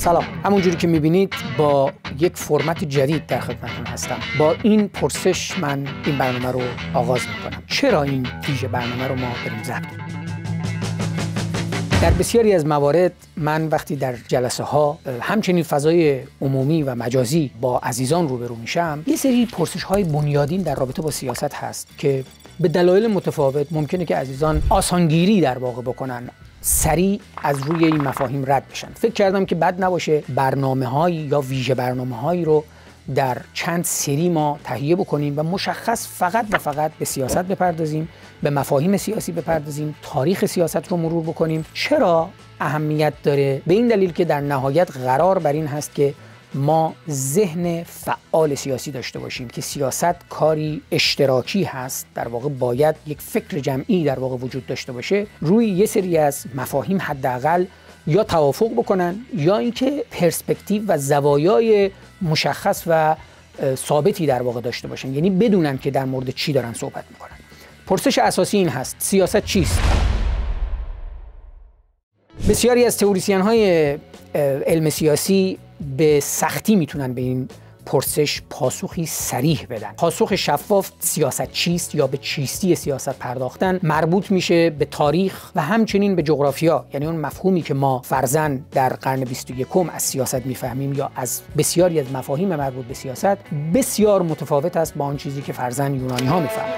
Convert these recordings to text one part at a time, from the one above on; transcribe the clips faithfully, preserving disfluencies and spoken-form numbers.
سلام، همونجوری که میبینید با یک فرمت جدید در خدمتتون هستم. با این پرسش من این برنامه رو آغاز میکنم: چرا این ویژه برنامه رو ما داریم ضبط می‌کنیم؟ در بسیاری از موارد من وقتی در جلسه ها همچنین فضای عمومی و مجازی با عزیزان روبرو میشم، یه سری پرسش های بنیادین در رابطه با سیاست هست که به دلایل متفاوت ممکنه که عزیزان آسانگیری در واقع بکنن، سریع از روی این مفاهیم رد بشن. فکر کردم که بد نباشه برنامه‌هایی یا ویژه برنامه‌هایی رو در چند سری ما تهیه بکنیم و مشخص فقط و فقط به سیاست بپردازیم، به مفاهیم سیاسی بپردازیم، تاریخ سیاست رو مرور بکنیم. چرا اهمیت داره؟ به این دلیل که در نهایت قرار بر این هست که ما ذهن فعال سیاسی داشته باشیم که سیاست کاری اشتراکی هست، در واقع باید یک فکر جمعی در واقع وجود داشته باشه، روی یه سری از مفاهیم حداقل یا توافق بکنن یا اینکه پرسپکتیو و زوایای مشخص و ثابتی در واقع داشته باشن، یعنی بدونن که در مورد چی دارن صحبت میکنن. پرسش اساسی این هست: سیاست چیست؟ بسیاری از تئوریسین های علم سیاسی به سختی میتونن به این پرسش پاسخی صریح بدن. پاسخ شفاف سیاست چیست یا به چیستی سیاست پرداختن مربوط میشه به تاریخ و همچنین به جغرافیا، یعنی اون مفهومی که ما فرضاً در قرن بیست و یکم از سیاست میفهمیم یا از بسیاری از مفاهیم مربوط به سیاست بسیار متفاوت است با آن چیزی که فرضاً یونانی ها میفهمن.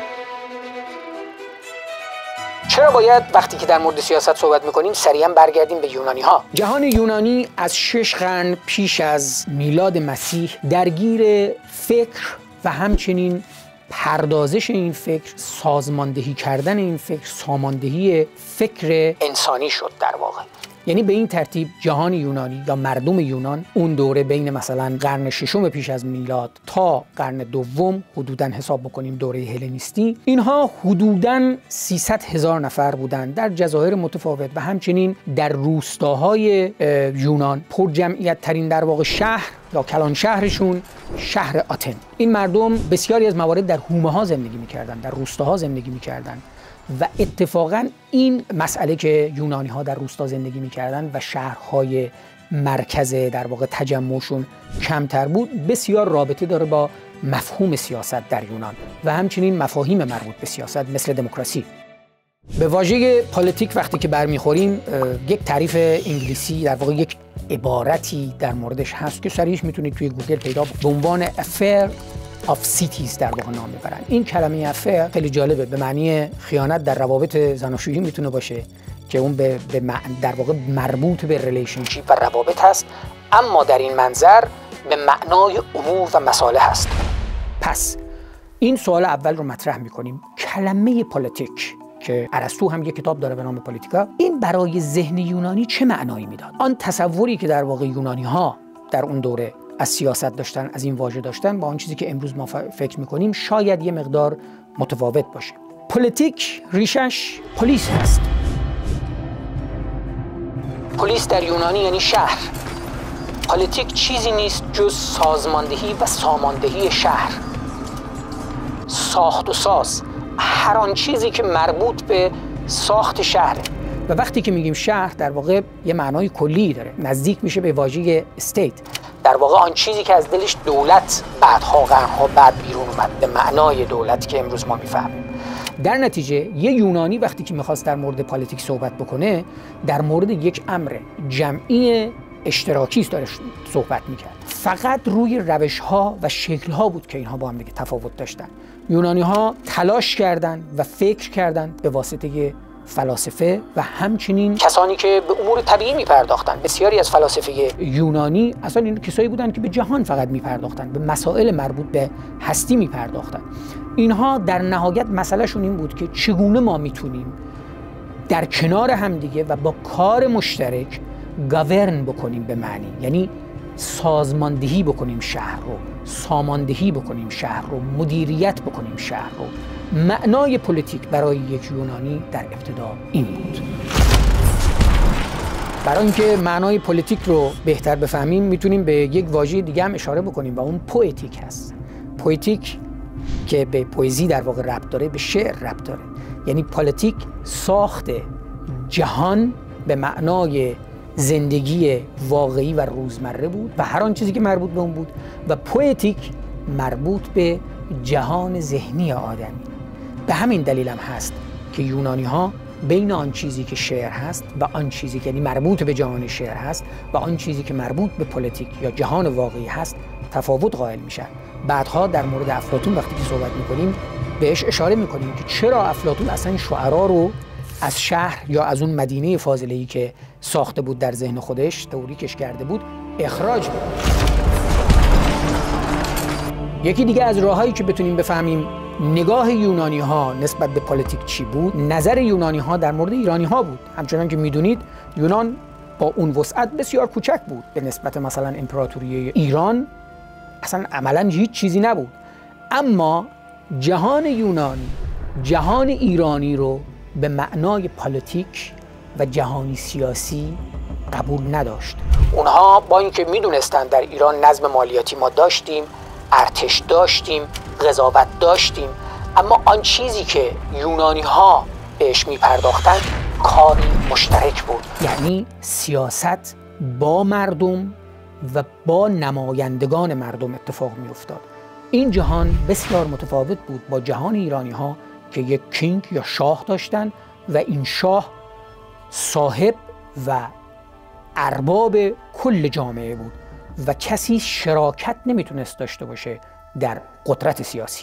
چرا باید وقتی که در مورد سیاست صحبت میکنیم سریعا برگردیم به یونانی ها؟ جهان یونانی از شش قرن پیش از میلاد مسیح درگیر فکر و همچنین پردازش این فکر، سازماندهی کردن این فکر، ساماندهی فکر انسانی شد در واقع. یعنی به این ترتیب جهان یونانی یا مردم یونان اون دوره بین مثلا قرن ششم پیش از میلاد تا قرن دوم حدوداً حساب بکنیم دوره هلنیستی، اینها حدوداً سیصد هزار نفر بودند در جزایر متفاوت و همچنین در روستاهای یونان پر جمعیت ترین در واقع شهر یا کلان شهرشون شهر آتن. این مردم بسیاری از موارد در حومه ها زندگی می‌کردند، در روستاها زندگی می‌کردند و اتفاقاً این مسئله که یونانی ها در روستا زندگی می‌کردند و شهرهای مرکز در واقع تجمعشون کمتر بود بسیار رابطه داره با مفهوم سیاست در یونان و همچنین مفاهیم مربوط به سیاست مثل دموکراسی. به واژه پالیتیک وقتی که برمیخوریم یک تعریف انگلیسی در واقع یک عبارتی در موردش هست که صریح میتونید توی گوگل پیدا به عنوان affair of cities در واقع نام میبرن. این کلمه افر خیلی جالبه، به معنی خیانت در روابط زناشویی میتونه باشه که اون به, به در واقع مربوط به ریلیشنشیپ و روابط هست، اما در این منظر به معنای امور و مصالح هست. پس این سوال اول رو مطرح میکنیم: کلمه پالیتیک که ارسطو هم یک کتاب داره به نام پالیتیکا، این برای ذهن یونانی چه معنایی میداد؟ آن تصوری که در واقع یونانی ها در اون دوره از سیاست داشتن، از این واژه داشتن، با آن چیزی که امروز ما فکر میکنیم شاید یه مقدار متفاوت باشه. پلیتیک ریشش پلیس هست. پلیس در یونانی یعنی شهر. پلیتیک چیزی نیست جز سازماندهی و ساماندهی شهر، ساخت و ساز، هر آن چیزی که مربوط به ساخت شهره. و وقتی که میگیم شهر در واقع یه معنای کلی داره، نزدیک میشه به واژه استیت، در واقع آن چیزی که از دلش دولت بعدها قرنها بعد بیرون اومد، به معنای دولتی که امروز ما میفهمیم. در نتیجه یه یونانی وقتی که میخواست در مورد پالیتیک صحبت بکنه در مورد یک امر جمعی اشتراکی داره صحبت میکرد. فقط روی روش‌ها و شکل‌ها بود که اینها با هم دیگه تفاوت داشتن. یونانی‌ها تلاش کردند و فکر کردند به واسطه فلاسفه و همچنین کسانی که به امور طبیعی میپرداختن. بسیاری از فلاسفه یونانی اصلا این کسایی بودن که به جهان فقط میپرداختن، به مسائل مربوط به هستی میپرداختن. اینها در نهایت مسئلهشون این بود که چگونه ما میتونیم در کنار همدیگه و با کار مشترک گاورن بکنیم، به معنی یعنی سازماندهی بکنیم شهر رو، ساماندهی بکنیم شهر رو، مدیریت بکنیم شهر رو. معنای پلیتیک برای یک یونانی در ابتدا این بود. برای اینکه معنای پلیتیک رو بهتر بفهمیم میتونیم به یک واژه دیگه هم اشاره بکنیم و اون پوئتیک هست. پوئتیک که به پویزی در واقع ربط داره، به شعر ربط داره. یعنی پلیتیک ساخت جهان به معنای زندگی واقعی و روزمره بود و هر آن چیزی که مربوط به اون بود، و پویتیک مربوط به جهان ذهنی آدمی. به همین دلیل هم هست که یونانی ها بین آن چیزی که شعر هست و آن چیزی که یعنی مربوط به جهان شعر هست و آن چیزی که مربوط به پلیتیک یا جهان واقعی هست تفاوت قائل میشن. بعدها در مورد افلاطون وقتی که صحبت میکنیم بهش اشاره میکنیم که چرا افلاطون اصلا شعرا رو از شهر یا از اون مدینه فاضله‌ای که ساخته بود در ذهن خودش تئوریکش کرده بود اخراج بود. یکی دیگه از راههایی که بتونیم بفهمیم نگاه یونانی ها نسبت به پلیتیک چی بود، نظر یونانی ها در مورد ایرانی ها بود. همچنان که میدونید یونان با اون وسعت بسیار کوچک بود به نسبت مثلا امپراتوری ایران، اصلا عملا هیچ چیزی نبود. اما جهان یونانی جهان ایرانی رو به معنای پلیتیک و جهانی سیاسی قبول نداشت. اونها با اینکه میدونستن در ایران نظم مالیاتی ما داشتیم، ارتش داشتیم، قضاوت داشتیم، اما آن چیزی که یونانی ها بهش میپرداختن کاری مشترک بود، یعنی سیاست با مردم و با نمایندگان مردم اتفاق میافتاد. این جهان بسیار متفاوت بود با جهان ایرانی ها که یک کینگ یا شاه داشتن و این شاه صاحب و ارباب کل جامعه بود و کسی شراکت نمیتونست داشته باشه در قدرت سیاسی.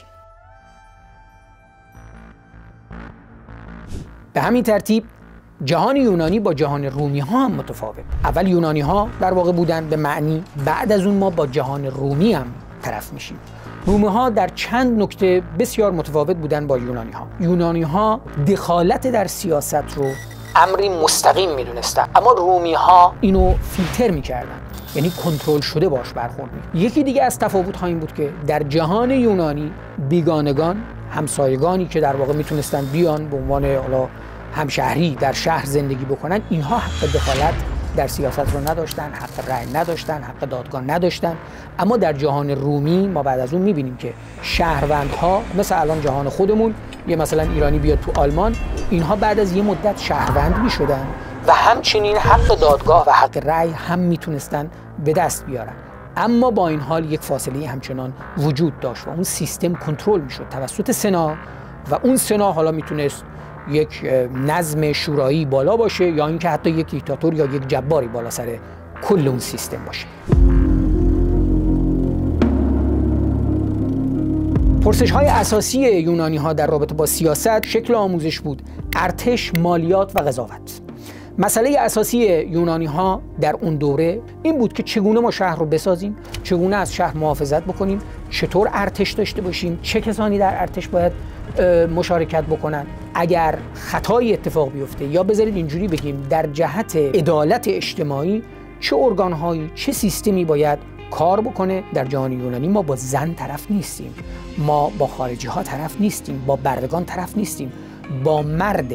به همین ترتیب جهان یونانی با جهان رومی ها هم متفاوت. اول یونانی ها در واقع بودن به معنی، بعد از اون ما با جهان رومی هم طرف میشیم. رومی ها در چند نکته بسیار متفاوت بودن با یونانی ها. یونانی ها دخالت در سیاست رو امری مستقیم میدونستن، اما رومی ها اینو فیلتر میکردن، یعنی کنترل شده باش برخورد می‌کردن. یکی دیگه از تفاوت ها این بود که در جهان یونانی بیگانگان، همسایگانی که در واقع میتونستن بیان به عنوان حالا همشهری در شهر زندگی بکنن، اینها حق دخالت در سیاست رو نداشتن، حق رأی نداشتن، حق دادگاه نداشتن. اما در جهان رومی ما بعد از اون میبینیم که شهروندها مثل الان جهان خودمون، یه مثلا ایرانی بیاد تو آلمان، اینها بعد از یه مدت شهروند میشدن و همچنین حق دادگاه و حق رأی هم میتونستن به دست بیارن. اما با این حال یک فاصله همچنان وجود داشت و اون سیستم کنترل میشد توسط سنا و اون سنا حالا میتونست یک نظم شورایی بالا باشه یا اینکه حتی یک دیکتاتور یا یک جباری بالا سر کل اون سیستم باشه. پرسش های اساسی یونانی ها در رابطه با سیاست شکل آموزش بود، ارتش، مالیات و قضاوت. مسئله اساسی یونانی ها در اون دوره این بود که چگونه ما شهر رو بسازیم، چگونه از شهر محافظت بکنیم، چطور ارتش داشته باشیم، چه کسانی در ارتش باید مشارکت بکنن، اگر خطایی اتفاق بیفته، یا بذارید اینجوری بگیم در جهت عدالت اجتماعی چه ارگانهایی، چه سیستمی باید کار بکنه. در جهان یونانی ما با زن طرف نیستیم، ما با خارجی ها طرف نیستیم، با بردگان طرف نیستیم، با مرد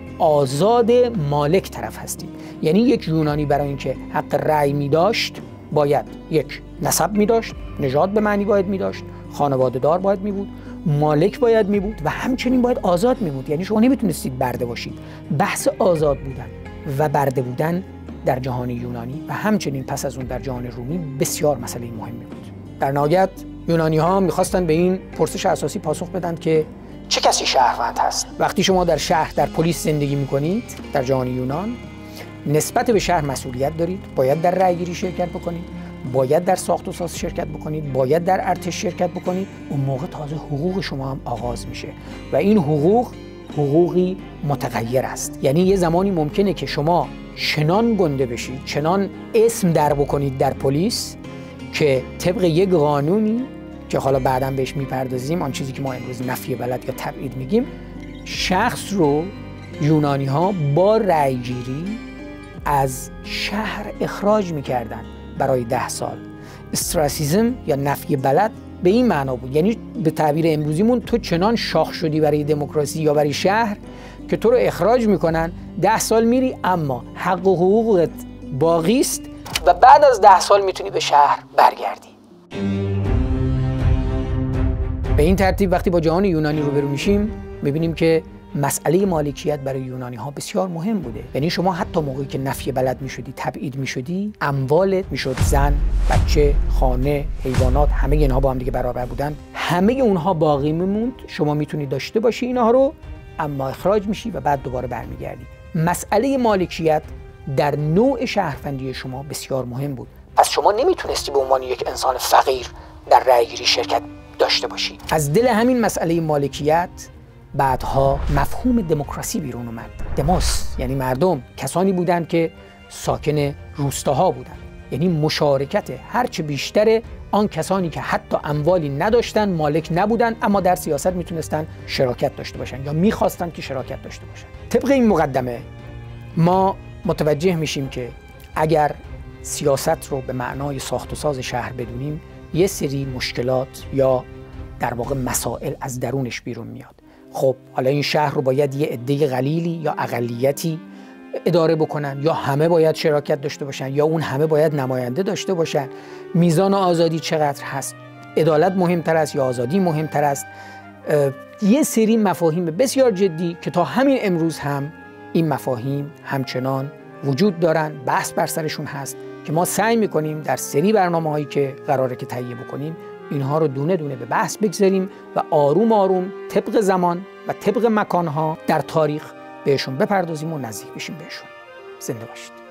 آزاد مالک طرف هستیم. یعنی یک یونانی برای اینکه حق رأی می داشت باید یک نسب می داشت، نژاد به معنی باید می داشت، خانواده دار باید می بود، مالک باید می بود و همچنین باید آزاد می بود. یعنی شما نمیتونستید برده باشید. بحث آزاد بودن و برده بودن در جهان یونانی و همچنین پس از اون در جهان رومی بسیار مسئله مهمی بود. در نهایت یونانی ها میخواستن به این پرسش اساسی پاسخ بدن که چه کسی شهروند هست. وقتی شما در شهر در پلیس زندگی میکنید در جهان یونان، نسبت به شهر مسئولیت دارید، باید در رأیگیری شرکت بکنید، باید در ساخت و ساز شرکت بکنید، باید در ارتش شرکت بکنید. اون موقع تازه حقوق شما هم آغاز میشه و این حقوق حقوقی متغیر است. یعنی یه زمانی ممکنه که شما چنان گنده بشید، چنان اسم در بکنید در پلیس که طبق یک قانونی که حالا بعداً بهش میپردازیم، آن چیزی که ما امروز نفی بلد یا تبعید میگیم، شخص رو یونانی ها با رأیگیری از شهر اخراج میکردن برای ده سال. استراسیزم یا نفی بلد به این معنا بود، یعنی به تعبیر امروزیمون تو چنان شاخ شدی برای دموکراسی یا برای شهر که تو رو اخراج میکنن، ده سال میری اما حق و حقوقت باقی است و بعد از ده سال میتونی به شهر برگردی. به این ترتیب وقتی با جهان یونانی روبرو میشیم میبینیم که مسئله مالکیت برای یونانی ها بسیار مهم بوده. یعنی شما حتی موقعی که نفی بلد میشدی، تبعید میشدی، اموالت میشد زن، بچه، خانه، حیوانات، همه اینها با هم دیگه برابر بودن، همه اونها باقی میموند. شما میتونی داشته باشی اینها رو، اما اخراج میشی و بعد دوباره برمیگردی. مسئله مالکیت در نوع شهروندی شما بسیار مهم بود. پس شما نمیتونستی به عنوان یک انسان فقیر در رأیگیری شرکت داشته باشی. از دل همین مسئله مالکیت بعدها مفهوم دموکراسی بیرون اومد. دموس یعنی مردم، کسانی بودند که ساکن روستاها بودند، یعنی مشارکت هرچه بیشتر آن کسانی که حتی اموالی نداشتن، مالک نبودن، اما در سیاست میتونستن شراکت داشته باشن یا میخواستن که شراکت داشته باشن. طبق این مقدمه ما متوجه میشیم که اگر سیاست رو به معنای ساخت و ساز شهر بدونیم، یه سری مشکلات یا در واقع مسائل از درونش بیرون میاد. خب حالا این شهر رو باید یه عده قلیلی یا اقلیتی اداره بکنن، یا همه باید شراکت داشته باشن، یا اون همه باید نماینده داشته باشن؟ میزان آزادی چقدر هست؟ عدالت مهمتر است یا آزادی مهمتر است؟ یه سری مفاهیم بسیار جدی که تا همین امروز هم این مفاهیم همچنان وجود دارن، بحث بر سرشون هست که ما سعی میکنیم در سری برنامه هایی که قراره که تهیه بکنیم اینها رو دونه دونه به بحث بگذاریم و آروم آروم طبق زمان و طبق مکانها در تاریخ بهشون بپردازیم و نزدیک بشیم بهشون. زنده باشید.